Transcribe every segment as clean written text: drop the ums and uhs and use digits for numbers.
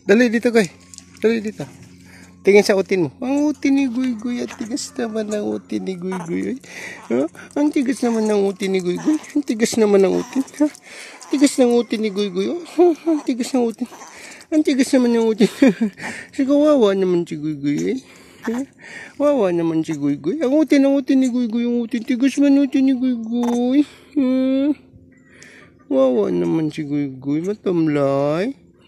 Dali dito, Goy. Dali dito. Tingin sa utin mo. Ang utin ni Guy-Guy. Ang tigas naman ng utin ni Guy-Guy. Ha? Ang tigas naman ng utin ni Guy-Guy. Ang tigas naman ng utin. Ha? Tigas ng utin ni Guy-Guy. Oh, ang tigas ng utin. Ang tigas naman ng utin. Kawawa naman si Guy-Guy. Ha? Wawa naman si Guy-Guy. Ang utin ni Guy-Guy. Ang utin. Tigas man utin ni Guy-Guy. Wawa naman si Guy-Guy. Matamlay.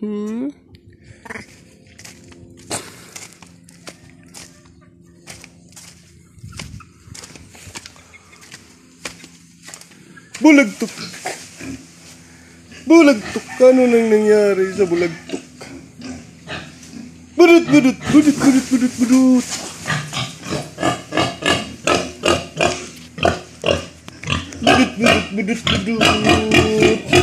Bulagtok. Bulagtok. Ano nang nangyari sa bulagtok? Budut, budut, budut, budut, budut, budut. Budut, budut, budut, budut.